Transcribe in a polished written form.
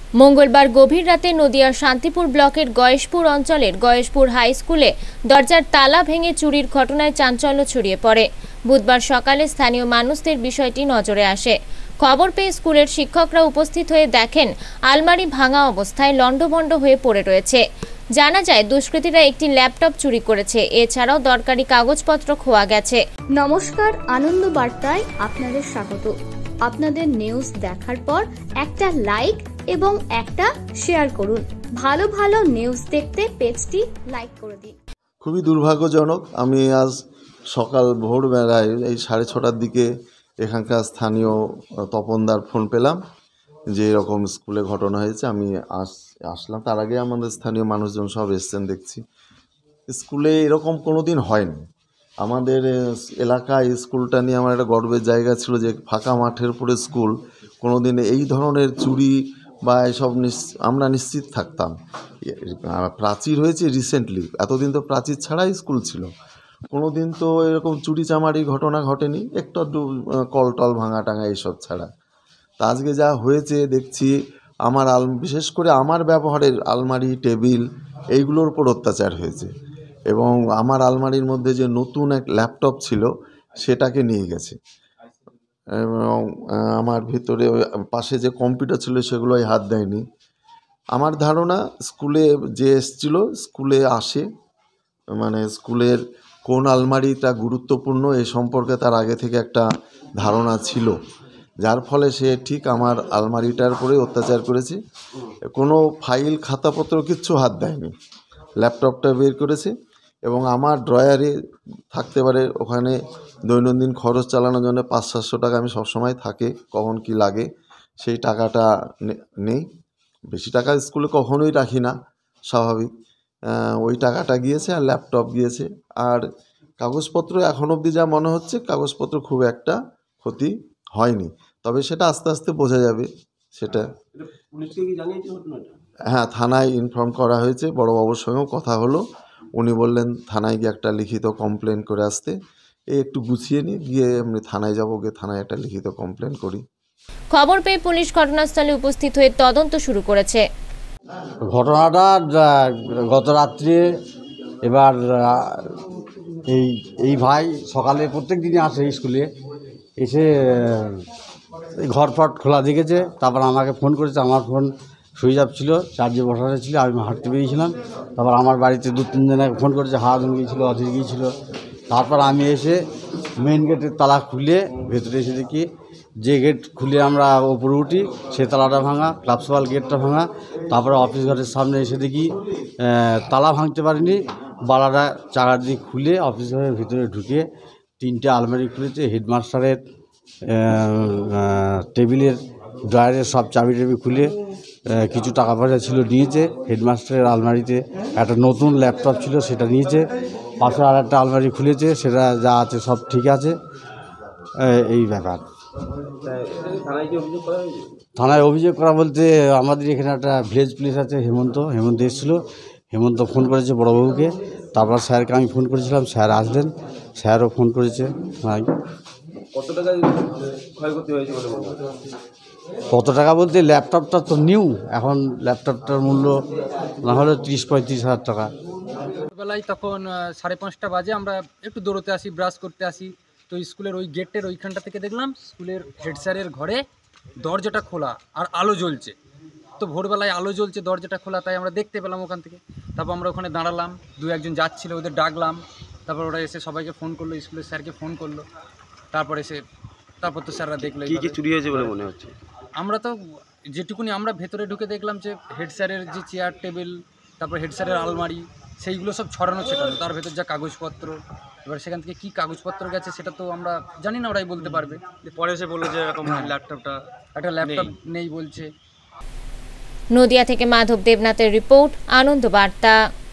মঙ্গলবার গভীর রাতে নদিয়ার শান্তিপুর ব্লকের গয়েশপুর অঞ্চলের গয়েশপুর হাই স্কুলে দরজার তালা ভেঙে চুরির ঘটনায় চাঞ্চল্য ছড়িয়ে পড়ে। বুধবার সকালে স্থানীয় মানুষদের বিষয়টি নজরে আসে। খবর পেয়ে স্কুলের শিক্ষকরা উপস্থিত হয়ে দেখেন আলমারি ভাঙা অবস্থায় লণ্ডভণ্ড হয়ে পড়ে রয়েছে। জানা যায় দুষ্কৃতীরা একটি ল্যাপটপ চুরি করেছে, এছাড়াও দরকারি কাগজপত্র খোয়া গেছে। নমস্কার, আনন্দ বার্তায় আপনাদের স্বাগত। আপনাদের নিউজ দেখার পর একটা লাইক এবং একটা শেয়ার করুন। ভালো ভালো নিউজ দেখতে পেজটি লাইক করে দিন। খুবই দুর্ভাগ্যজনক। আমি আজ সকাল ভোরবেলায় এই 6:30টার দিকে এখানকার স্থানীয় তপনদার ফোন পেলাম যে এরকম স্কুলে ঘটনা হয়েছে। আমি আসলাম, তার আগে আমাদের স্থানীয় মানুষজন সব এসছেন দেখছি। স্কুলে এরকম কোনো দিন হয়নি। আমাদের এলাকায় স্কুলটা নিয়ে আমার একটা গর্বের জায়গা ছিল যে ফাঁকা মাঠের উপরে স্কুল, কোনো দিন এই ধরনের চুরি বা এসব আমরা নিশ্চিত থাকতাম। প্রাচীর হয়েছে রিসেন্টলি, এতদিন তো প্রাচীর ছাড়াই স্কুল ছিল, কোনো দিন তো এরকম চুরি চামারির ঘটনা ঘটেনি, একটু একটু কল টল ভাঙা টাঙা এইসব ছাড়া। তা আজকে যা হয়েছে দেখছি আমার বিশেষ করে আমার ব্যবহারের আলমারি টেবিল এইগুলোর উপর অত্যাচার হয়েছে, এবং আমার আলমারির মধ্যে যে নতুন এক ল্যাপটপ ছিল সেটাকে নিয়ে গেছে, এবং আমার ভিতরে পাশে যে কম্পিউটার ছিল সেগুলোই হাত দেয়নি। আমার ধারণা স্কুলে যে এসছিল, স্কুলে আসে মানে স্কুলের কোন আলমারিটা গুরুত্বপূর্ণ এই সম্পর্কে তার আগে থেকে একটা ধারণা ছিল, যার ফলে সে ঠিক আমার আলমারিটার উপরে অত্যাচার করেছে। কোনো ফাইল খাতাপত্র কিচ্ছু হাত দেয়নি, ল্যাপটপটা বের করেছে এবং আমার ড্রয়ারে থাকতে পারে, ওখানে দৈনন্দিন খরচ চালানোর জন্য 500-700 টাকা আমি সবসময় থাকে, কখন কি লাগে সেই টাকাটা নেই। বেশি টাকা স্কুলে কখনোই রাখি না, স্বাভাবিক। ওই টাকাটা গিয়েছে আর ল্যাপটপ গিয়েছে। আর কাগজপত্র এখন অবধি যা মনে হচ্ছে কাগজপত্র খুব একটা ক্ষতি হয়নি, তবে সেটা আস্তে আস্তে বোঝা যাবে। সেটা হ্যাঁ, থানায় ইনফর্ম করা হয়েছে, বড়োবাবুর সঙ্গেও কথা হলো। উনি বললেন থানায় গিয়ে একটা লিখিত কমপ্লেন করে আসতে। এই একটু গুছিয়ে নিয়ে গিয়ে এমনি থানায় যাবো, গিয়ে থানায় একটা লিখিত কমপ্লেন করি। খবর পেয়ে পুলিশ ঘটনাস্থলে উপস্থিত হয়ে তদন্ত শুরু করেছে। ঘটনাটা গত রাত্রে, এবার এই ভাই সকালে প্রত্যেক দিনই আসে স্কুলে, এসে ঘর ফট খোলা দেখেছে, তারপর আমাকে ফোন করেছে। আমার ফোন সুইচ অফ ছিল, চার্জে বসানো ছিল, আমি হাঁটতে বেরিয়েছিলাম। তারপর আমার বাড়িতে 2-3 জনে ফোন করেছে, হারাধন গিয়েছিলো, অধীর গিয়েছিল। তারপর আমি এসে মেন গেটের তালা খুলে ভেতরে এসে দেখি যে গেট খুলে আমরা ওপরে উঠি সে তালাটা ভাঙা, ক্লাবসওয়াল গেটটা ভাঙা। তারপরে অফিস ঘরের সামনে এসে দেখি তালা ভাঙতে পারিনি, বালাটা চাকার দিক খুলে অফিস ঘরের ভিতরে ঢুকে 3টে আলমারি খুলেছে। হেডমাস্টারের টেবিলের ড্রয়ারের সব চাবি টাবি খুলে কিছু টাকা পয়সা ছিল নিয়েছে। হেডমাস্টারের আলমারিতে একটা নতুন ল্যাপটপ ছিল, সেটা নিয়েছে। পাশে আর একটা আলমারি খুলেছে, সেটা যা আছে সব ঠিক আছে। এই ব্যাপার। থানায় অভিযোগ করা বলতে আমাদের এখানে একটা ভিলেজ পুলিশ আছে, হেমন্ত এসেছিলো। হেমন্ত ফোন করেছে বড়োবাবুকে, তারপর স্যারকে আমি ফোন করেছিলাম, স্যার আসলেন, স্যারও ফোন করেছে। কত টাকা ক্ষয়ক্ষতি হয়েছে বলে মনে হয়? কত টাকা বলতে ল্যাপটপটা তো নিউ, এখন ল্যাপটপটার মূল্য না হলে 30-35 হাজার টাকা। বেলায় তখন 5:30 বাজে, আমরা একটু দৌড়তে আসি, ব্রাশ করতে আসি। তো স্কুলের ওই গেটের ওইখানটা থেকে দেখলাম স্কুলের হেড স্যারের ঘরে দরজাটা খোলা আর আলো জ্বলছে। তো ভোরবেলায় আলো জ্বলছে, দরজাটা খোলা, তাই আমরা দেখতে পেলাম ওখান থেকে। তারপর আমরা ওখানে দাঁড়ালাম, 2-1 জন যাচ্ছিলো, ওদের ডাকলাম। তারপর ওরা এসে সবাইকে ফোন করলো, স্কুলের স্যারকে ফোন করলো। তারপর তো স্যাররা দেখলো কি চুরি হয়েছে বলে মনে হচ্ছে। আমরা তো যেটুকুনি আমরা ভেতরে ঢুকে দেখলাম যে হেড স্যারের যে চেয়ার টেবিল, তারপর হেড স্যারের আলমারি, সেইগুলো সব ছড়ানো ছেটানো, তার ভেতর যা কাগজপত্র। এবার সেখান থেকে কী কাগজপত্র গেছে সেটা তো আমরা জানি না, ওরাই বলতে পারবে। পরে এসে বললো যে এরকম একটা ল্যাপটপ নেই বলছে। নদিয়া থেকে মাধব দেবনাথের রিপোর্ট, আনন্দ বার্তা।